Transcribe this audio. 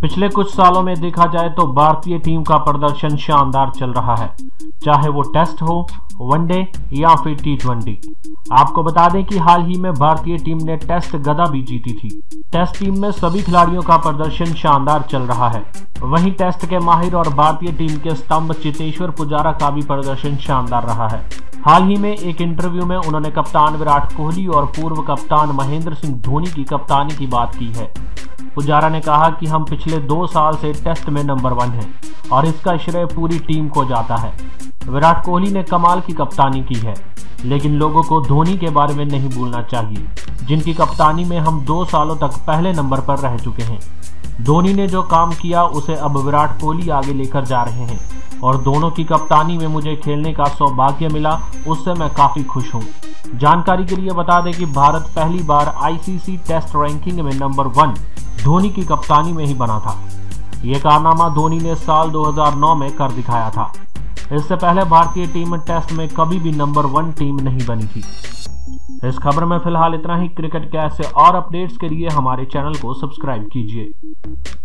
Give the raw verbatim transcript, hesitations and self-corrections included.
पिछले कुछ सालों में देखा जाए तो भारतीय टीम का प्रदर्शन शानदार चल रहा है, चाहे वो टेस्ट हो, वनडे या फिर टी ट्वेंटी। आपको बता दें कि हाल ही में भारतीय टीम ने टेस्ट गदा भी जीती थी। टेस्ट टीम में सभी खिलाड़ियों का प्रदर्शन शानदार चल रहा है। वहीं टेस्ट के माहिर और भारतीय टीम के स्तंभ चेतेश्वर पुजारा का भी प्रदर्शन शानदार रहा है। हाल ही में एक इंटरव्यू में उन्होंने कप्तान विराट कोहली और पूर्व कप्तान महेंद्र सिंह धोनी की कप्तानी की बात की है। पुजारा ने कहा कि हम पिछले दो साल से टेस्ट में नंबर वन हैं और इसका श्रेय पूरी टीम को जाता है। विराट कोहली ने कमाल की कप्तानी की है, लेकिन लोगों को धोनी के बारे में नहीं भूलना चाहिए, जिनकी कप्तानी में हम दो सालों तक पहले नंबर पर रह चुके हैं। धोनी ने जो काम किया उसे अब विराट कोहली आगे लेकर जा रहे हैं और दोनों की कप्तानी में मुझे खेलने का सौभाग्य मिला, उससे मैं काफी खुश हूँ। जानकारी के लिए बता दें कि भारत पहली बार आईसीसी टेस्ट रैंकिंग में नंबर वन धोनी की कप्तानी में ही बना था। ये कारनामा धोनी ने साल दो हज़ार नौ में कर दिखाया था। इससे पहले भारतीय टीम टेस्ट में कभी भी नंबर वन टीम नहीं बनी थी। इस खबर में फिलहाल इतना ही। क्रिकेट के ऐसे और अपडेट्स के लिए हमारे चैनल को सब्सक्राइब कीजिए।